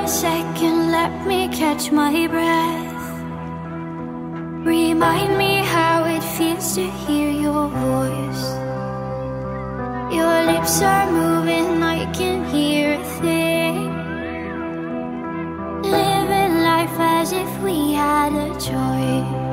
second, let me catch my breath. Remind me how it feels to hear your voice. Your lips are moving, I can hear a thing. Living life as if we had a choice.